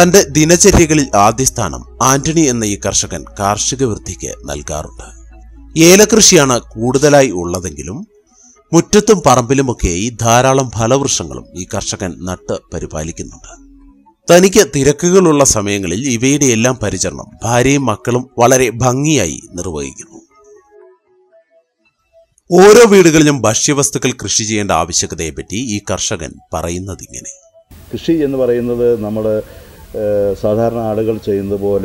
തന്റെ ദിനചര്യകളിൽ ആദ്യ സ്ഥാനം ആന്റണി എന്ന ഈ കർഷകൻ കാർഷിക വൃത്തിക്ക് നൽകാറുണ്ട്. ഏലകൃഷിയാണ് കൂടുതലായി ഉള്ളതെങ്കിലും മുറ്റത്തും പറമ്പിലുമൊക്കെയായി ധാരാളം ഫലവൃക്ഷങ്ങളും ഈ കർഷകൻ നട്ട് പരിപാലിക്കുന്നുണ്ട്. തനിക്ക് തിരക്കുകളുള്ള സമയങ്ങളിൽ ഇവയുടെ എല്ലാം പരിചരണം ഭാര്യയും മക്കളും വളരെ ഭംഗിയായി നിർവഹിക്കുന്നു. ഓരോ വീടുകളിലും ഭക്ഷ്യവസ്തുക്കൾ കൃഷി ചെയ്യേണ്ട ആവശ്യകതയെപ്പറ്റി ഈ കർഷകൻ പറയുന്നതിങ്ങനെ. കൃഷി എന്ന് പറയുന്നത് നമ്മൾ സാധാരണ ആളുകൾ ചെയ്യുന്നത് പോലെ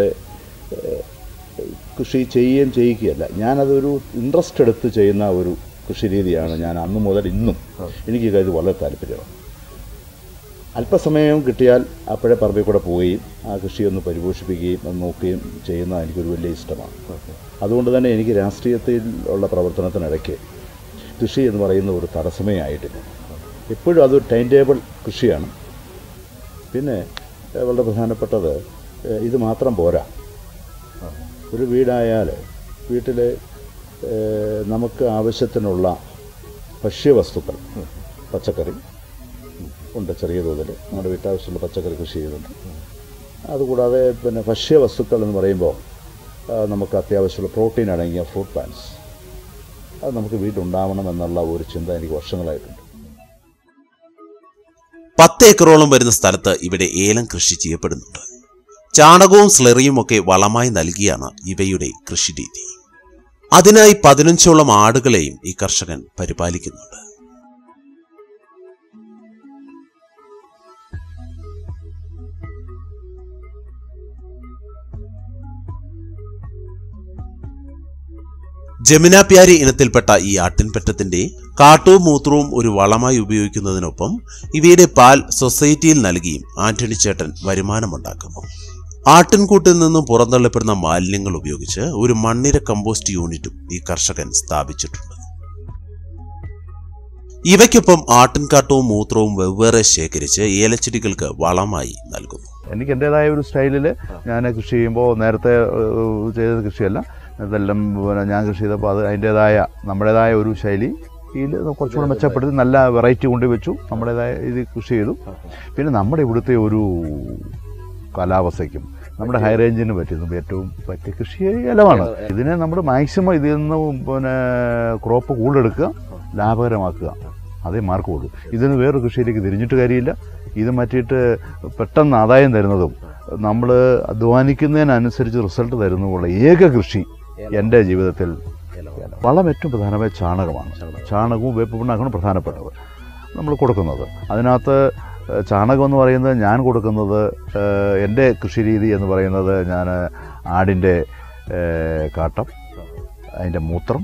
കൃഷി ചെയ്യിക്കുകയല്ല. ഞാനതൊരു ഇൻട്രസ്റ്റ് എടുത്ത് ചെയ്യുന്ന ഒരു കൃഷി രീതിയാണ്. ഞാൻ അന്ന് മുതൽ ഇന്നും എനിക്ക് ഇത് വളരെ താല്പര്യമാണ്. അല്പസമയം കിട്ടിയാൽ അപ്പോഴേ പറമ്പിൽ കൂടെ പോവുകയും ആ കൃഷിയൊന്ന് പരിപോഷിപ്പിക്കുകയും അത് നോക്കുകയും ചെയ്യുന്നത് എനിക്കൊരു വലിയ ഇഷ്ടമാണ്. അതുകൊണ്ട് തന്നെ എനിക്ക് രാഷ്ട്രീയത്തിൽ ഉള്ള പ്രവർത്തനത്തിനിടയ്ക്ക് കൃഷി എന്ന് പറയുന്ന ഒരു തടസ്സമേ ആയിട്ടില്ല. എപ്പോഴും അതൊരു ടൈം ടേബിൾ കൃഷിയാണ്. പിന്നെ വളരെ പ്രധാനപ്പെട്ടത് ഇത് മാത്രം പോരാ. ഒരു വീടായാൽ വീട്ടിൽ നമുക്ക് ആവശ്യത്തിനുള്ള ഭക്ഷ്യവസ്തുക്കൾ, പച്ചക്കറി ഉണ്ട്. ചെറിയ തോതിൽ നമ്മുടെ വീട്ടാവശ്യമുള്ള പച്ചക്കറി കൃഷി ചെയ്യുന്നുണ്ട്. അതുകൂടാതെ പിന്നെ ഭക്ഷ്യവസ്തുക്കൾ എന്ന് പറയുമ്പോൾ നമുക്ക് അത്യാവശ്യമുള്ള പ്രോട്ടീൻ അടങ്ങിയ ഫ്രൂട്ട് പ്ലാന്റ്സ് അത് നമുക്ക് വീട്ടിലുണ്ടാവണം എന്നുള്ള ഒരു ചിന്ത എനിക്ക് വർഷങ്ങളായിട്ടുണ്ട്. 10 ഏക്കറോളം വരുന്ന സ്ഥലത്ത് ഇവിടെ ഏലം കൃഷി ചെയ്യപ്പെടുന്നുണ്ട്. ചാണകവും സ്ലറിയും ഒക്കെ വളമായി നൽകിയാണ് ഇവയുടെ കൃഷിരീതി. അതിനായി 15ഓളം ആടുകളെയും ഈ കർഷകൻ പരിപാലിക്കുന്നുണ്ട്. ജമുനാപ്യാരി ഇനത്തിൽപ്പെട്ട ഈ ആട്ടിൻപറ്റത്തിന്റെ കാട്ടവും മൂത്രവും ഒരു വളമായി ഉപയോഗിക്കുന്നതിനൊപ്പം ഇവയുടെ പാൽ സൊസൈറ്റിയിൽ നൽകിയും ആന്റണി ചേട്ടൻ വരുമാനമുണ്ടാക്കുന്നു. ആട്ടിൻകൂട്ടിൽ നിന്നും പുറന്തള്ളപ്പെടുന്ന മാലിന്യങ്ങൾ ഉപയോഗിച്ച് ഒരു മണ്ണിര കമ്പോസ്റ്റ് യൂണിറ്റും ഈ കർഷകൻ സ്ഥാപിച്ചിട്ടുണ്ട്. ഇവയ്ക്കൊപ്പം ആട്ടിൻകാട്ടവും മൂത്രവും വെവ്വേറെ ശേഖരിച്ച് ഏലച്ചെടികൾക്ക് വളമായി നൽകുന്നു. എനിക്ക് എൻ്റേതായ ഒരു സ്റ്റൈലിൽ ഞാൻ കൃഷി ചെയ്യുമ്പോൾ നേരത്തെ ചെയ്ത കൃഷിയല്ല, ഇതെല്ലാം ഞാൻ കൃഷി ചെയ്തപ്പോൾ അത് അതിൻ്റേതായ നമ്മുടേതായ ഒരു ശൈലിയിൽ കുറച്ചുകൂടെ മെച്ചപ്പെടുത്തി നല്ല വെറൈറ്റി കൊണ്ടുവച്ചു നമ്മുടേതായ ഇത് കൃഷി ചെയ്തു. പിന്നെ നമ്മുടെ ഇവിടുത്തെ ഒരു കാലാവസ്ഥയ്ക്കും നമ്മുടെ ഹൈ റേഞ്ചിന് പറ്റിയതും ഏറ്റവും പറ്റിയ കൃഷി ഇലമാണ്. ഇതിനെ നമ്മൾ മാക്സിമം ഇതിൽ നിന്ന് പിന്നെ ക്രോപ്പ് കൂടുതലെടുക്കുക, ലാഭകരമാക്കുക, അതേ മാർക്കുള്ളൂ. ഇതിന് വേറൊരു കൃഷിയിലേക്ക് തിരിഞ്ഞിട്ട് കാര്യമില്ല. ഇത് മാറ്റിയിട്ട് പെട്ടെന്ന് ആദായം തരുന്നതും നമ്മൾ അധ്വാനിക്കുന്നതിനനുസരിച്ച് റിസൾട്ട് തരുന്നതുമുള്ള ഏക കൃഷി എൻ്റെ ജീവിതത്തിൽ വളം ഏറ്റവും പ്രധാനമായ ചാണകമാണ്. ചാണകവും വേപ്പിണ്ണാക്കാണ് പ്രധാനപ്പെട്ടത് നമ്മൾ കൊടുക്കുന്നത്. അതിനകത്ത് ചാണകം എന്ന് പറയുന്നത് ഞാൻ കൊടുക്കുന്നത് എൻ്റെ കൃഷി രീതി എന്ന് പറയുന്നത് ഞാൻ ആടിൻ്റെ കാട്ടം, അതിൻ്റെ മൂത്രം,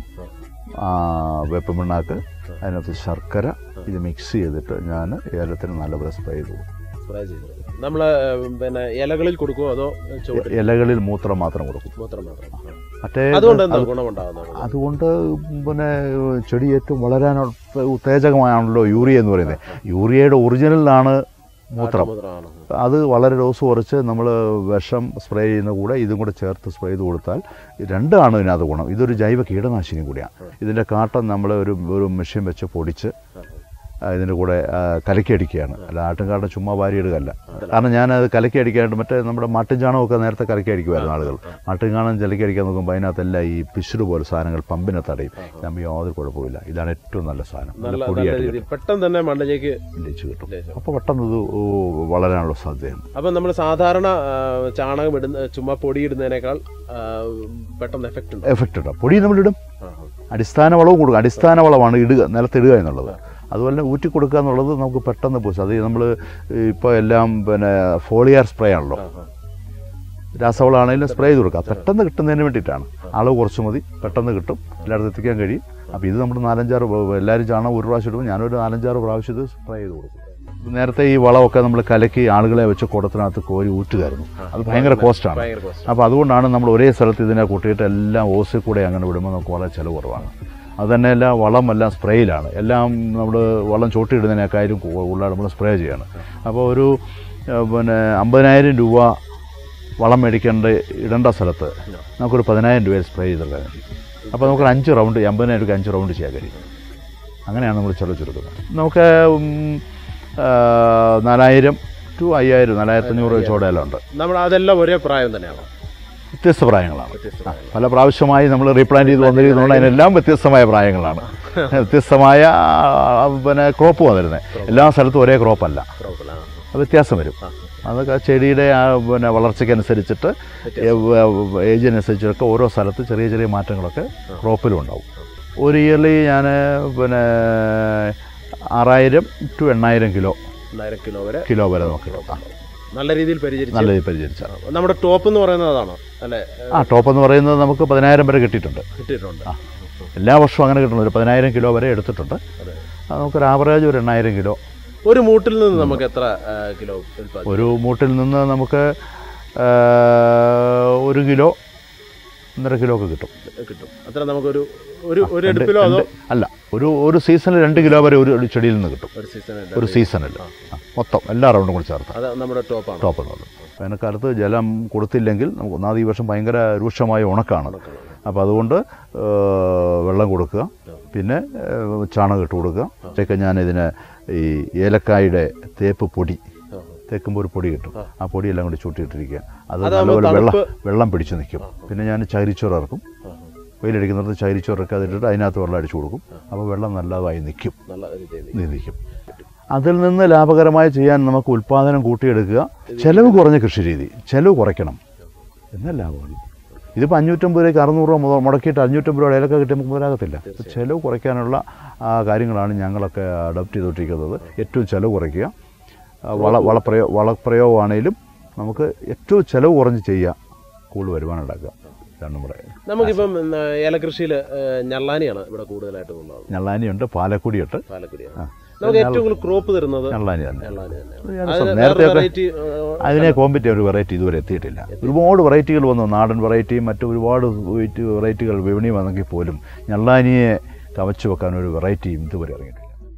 വേപ്പിണ്ണാക്ക്, അതിനകത്ത് ശർക്കര ഇത് മിക്സ് ചെയ്തിട്ട് ഞാൻ ഏലത്തിന് നല്ലപോലെ സ്പ്രേ ചെയ്തു. നമ്മൾ പിന്നെ ഇലകളിൽ കൊടുക്കുമോ അതോ ഇലകളിൽ മൂത്രം മാത്രം കൊടുക്കും. മറ്റേ അതുകൊണ്ട് പിന്നെ ചെടി ഏറ്റവും വളരാനുള്ള ഉത്തേജകമാണല്ലോ യൂറിയ എന്ന് പറയുന്നത്. യൂറിയയുടെ ഒറിജിനലാണ് മൂത്രം. അത് വളരെ ഡോസ് കുറച്ച് നമ്മൾ വിഷം സ്പ്രേ ചെയ്യുന്ന കൂടെ ഇതും കൂടെ ചേർത്ത് സ്പ്രേ ചെയ്ത് കൊടുത്താൽ രണ്ടാണ് ഇതിനകത്ത് ഗുണം. ഇതൊരു ജൈവ കീടനാശിനി കൂടിയാണ്. ഇതിൻ്റെ കാട്ടം നമ്മൾ ഒരു മെഷീൻ വെച്ച് പൊടിച്ച് ഇതിൻ്റെ കൂടെ കലക്കി അടിക്കുകയാണ്. അല്ല ആട്ടുംകാട്ടം ചുമ്മാ വാരിയിടുകയല്ല. കാരണം ഞാനത് കലക്കി അടിക്കാനായിട്ട് മറ്റേ നമ്മുടെ മാട്ടിൻ ചാണകമൊക്കെ നേരത്തെ കലക്കി അടിക്കുമായിരുന്നു ആളുകൾ. മാട്ടിൻ ചാണകം കലക്കി അടിക്കാൻ നോക്കുമ്പോൾ അതിനകത്തെല്ലാം ഈ പിശുട് പോലെ സാധനങ്ങൾ പമ്പിനെ തടയും. നമ്മൾ യാതൊരു കുഴപ്പമില്ല. ഇതാണ് ഏറ്റവും നല്ല സാധനം. പെട്ടെന്ന് തന്നെ മണ്ണിലേക്ക് കിട്ടും. അപ്പോൾ പെട്ടെന്ന് ഇത് വളരാനുള്ള സാധ്യതയുണ്ട്. അപ്പം നമ്മൾ സാധാരണ ചാണകം ചുമ്മാ പൊടി ഇടുന്നതിനേക്കാൾ പെട്ടെന്ന് എഫക്റ്റ് ഉണ്ട്. പൊടി നമ്മളിടും, അടിസ്ഥാന വളവും കൊടുക്കും. അടിസ്ഥാന വളമാണ് നിലത്തിടുക എന്നുള്ളത്. അതുപോലെ തന്നെ ഊറ്റി കൊടുക്കുക എന്നുള്ളത് നമുക്ക് പെട്ടെന്ന് പോയി. അത് നമ്മൾ ഇപ്പോൾ എല്ലാം പിന്നെ ഫോളിയർ സ്പ്രേ ആണല്ലോ, രാസവളമാണെങ്കിലും സ്പ്രേ ചെയ്ത് കൊടുക്കുക. പെട്ടെന്ന് കിട്ടുന്നതിന് വേണ്ടിയിട്ടാണ്. അളവ് കുറച്ച് മതി, പെട്ടെന്ന് കിട്ടും, എല്ലായിടത്തും എത്തിക്കാൻ കഴിയും. അപ്പോൾ ഇത് നമ്മൾ 4-5 എല്ലാവരും ചാണകം ഒരു പ്രാവശ്യം ഇടുമ്പോൾ ഞാനൊരു 4-5 പ്രാവശ്യം ഇത് സ്പ്രേ ചെയ്ത് കൊടുക്കും. നേരത്തെ ഈ വളമൊക്കെ നമ്മൾ കലക്കി ആളുകളെ വെച്ച് കുടത്തിനകത്ത് കോരി ഊറ്റുമായിരുന്നു. അത് ഭയങ്കര കോസ്റ്റാണ്. അപ്പോൾ അതുകൊണ്ടാണ് നമ്മൾ ഒരേ സ്ഥലത്ത് ഇതിനെ കൂട്ടിയിട്ട് എല്ലാം ഓസിൽ കൂടെ അങ്ങനെ വിടുമ്പോൾ നമുക്ക് വളരെ ചിലവ് കുറവാണ്. അത് തന്നെ എല്ലാം വളമെല്ലാം സ്പ്രേയിലാണ്. എല്ലാം നമ്മൾ വളം ചോട്ടിയിടുന്നതിനേക്കാളും കൂടുതൽ നമ്മൾ സ്പ്രേ ചെയ്യാണ്. അപ്പോൾ ഒരു പിന്നെ 50,000 രൂപ വളം ഇടേണ്ട സ്ഥലത്ത് നമുക്കൊരു 10,000 രൂപയിൽ സ്പ്രേ ചെയ്തിട്ട് അപ്പോൾ നമുക്ക് 5 റൗണ്ട് 50,000 രൂപയ്ക്ക് 5 റൗണ്ട് ചെയ്യാൻ കഴിയും. അങ്ങനെയാണ് നമ്മൾ ചെലവ് ചുരുക്കുന്നത്. നമുക്ക് 4,000 ടു 5000 4500 ചോടയെല്ലാം ഉണ്ട്. നമ്മൾ അതെല്ലാം ഒരേ പ്രായം തന്നെയാണോ? വ്യത്യസ്ത പ്രായങ്ങളാണ്. പല പ്രാവശ്യമായി നമ്മൾ റീപ്ലാന്റ് ചെയ്ത് വന്നിരിക്കുന്നതുകൊണ്ട് അതിനെല്ലാം വ്യത്യസ്തമായ പ്രായങ്ങളാണ്. വ്യത്യസ്തമായ പിന്നെ ക്രോപ്പ് വന്നിരുന്നത്. എല്ലാ സ്ഥലത്തും ഒരേ ക്രോപ്പല്ല, വ്യത്യാസം വരും. അതൊക്കെ ചെടിയുടെ പിന്നെ വളർച്ചയ്ക്കനുസരിച്ചിട്ട് ഏജിനനുസരിച്ചൊക്കെ ഓരോ സ്ഥലത്ത് ചെറിയ ചെറിയ മാറ്റങ്ങളൊക്കെ ക്രോപ്പിലും ഉണ്ടാവും. ഒരു ഇയർലി ഞാൻ പിന്നെ 6000 to 8000 കിലോ വരെ നമുക്ക് നല്ല രീതിയിൽ പരിചരിച്ചാൽ. നമ്മുടെ ടോപ്പ് എന്ന് പറയുന്നത് അതാണോ അല്ലേ? ടോപ്പ് എന്ന് പറയുന്നത് നമുക്ക് 10000 വരെ കിട്ടിയിട്ടുണ്ട്. എല്ലാ വർഷവും അങ്ങനെ കിട്ടുന്നുണ്ട്. ഒരു 10000 കിലോ വരെ എടുത്തിട്ടുണ്ട്. നമുക്കൊരു ആവറേജ് ഒരു 8000 കിലോ. ഒരു മൂട്ടിൽ നിന്ന് നമുക്ക് എത്ര കിലോ? ഒരു മൂട്ടിൽ നിന്ന് നമുക്ക് 1 കിലോ 1.5 കിലോ ഒക്കെ കിട്ടും. അത്ര നമുക്കൊരു ഒരു എടുപ്പിലോ അതോ അല്ല, ഒരു സീസണിൽ 2 കിലോ വരെ ഒരു ചെടിയിൽ നിന്ന് കിട്ടും. ഒരു സീസണിൽ മൊത്തം എല്ലാ റൗണ്ടും കൂടി ചേർത്ത്. നമ്മുടെ ടോപ്പ് എന്നുള്ളത്. വേനൽക്കാലത്ത് ജലം കൊടുത്തില്ലെങ്കിൽ നമുക്ക് ഒന്നാമത് ഈ വർഷം ഭയങ്കര രൂക്ഷമായ ഉണക്കാണ്. അപ്പോൾ അതുകൊണ്ട് വെള്ളം കൊടുക്കുക, പിന്നെ ചാണകം ഇട്ട് കൊടുക്കുക. ഇതൊക്കെ ഞാനിതിന് ഈ ഏലക്കായുടെ തേപ്പ് പൊടി തേക്കുമ്പോൾ ഒരു പൊടി കിട്ടും. ആ പൊടിയെല്ലാം കൂടി ചൂട്ടിയിട്ടിരിക്കുക. അത് നല്ലപോലെ വെള്ളം പിടിച്ചു നിൽക്കും. പിന്നെ ഞാൻ ചകിരിച്ചോറ് ഇറക്കും. വെയിലടിക്കുന്നിടത്ത് ചകിരിച്ചോറൊക്കെ അതിട്ടിട്ട് അതിനകത്ത് വെള്ളം അടിച്ചു കൊടുക്കും. അപ്പോൾ വെള്ളം നല്ലതായി നിൽക്കും. അതിൽ നിന്ന് ലാഭകരമായി ചെയ്യാൻ നമുക്ക് ഉൽപ്പാദനം കൂട്ടിയെടുക്കുക. ചിലവ് കുറഞ്ഞ കൃഷി രീതി, ചിലവ് കുറയ്ക്കണം എന്നാൽ ലാഭമുള്ളൂ. ഇതിപ്പോൾ 550 രൂപയ്ക്ക് 600 രൂപ മുടക്കിയിട്ട് 550 രൂപ ഇലക്ക കിട്ടിയ നമുക്ക് മുതലാകത്തില്ല. ചിലവ് കുറയ്ക്കാനുള്ള കാര്യങ്ങളാണ് ഞങ്ങളൊക്കെ അഡോപ്റ്റ് ചെയ്തുകൊണ്ടിരിക്കുന്നത്. ഏറ്റവും ചിലവ് കുറയ്ക്കുക. വളപ്രയോഗമാണെങ്കിലും നമുക്ക് ഏറ്റവും ചിലവ് കുറഞ്ഞ് ചെയ്യുക, കൂടുതൽ വരുമാനം ഉണ്ടാക്കുക. ഇതാണ് നമ്മുടെ. നമുക്കിപ്പം ഏലകൃഷിയിൽ ഞള്ളാനിയാണ് ഇവിടെ കൂടുതലായിട്ട് ഉള്ളത്. ഞള്ളാനിയുണ്ട്, പാലക്കുടിയുണ്ട്. നമുക്ക് ഏറ്റവും കൂടുതൽ ക്രോപ്പ് തരുന്നത് ഞള്ളാനി തന്നെ. നേരത്തെ അതിനെ കോമ്പറ്റ് ചെയ്യാൻ ഒരു വെറൈറ്റി ഇതുവരെ എത്തിയിട്ടില്ല. ഒരുപാട് വെറൈറ്റികൾ വന്നു, നാടൻ വെറൈറ്റിയും മറ്റു ഒരുപാട് വെറൈറ്റികൾ വിപണി വന്നെങ്കിൽ പോലും ഞള്ളാനിയെ കവച്ചു വെക്കാൻ ഒരു വെറൈറ്റിയും ഇതുവരെ ഇറങ്ങിയിട്ടില്ല.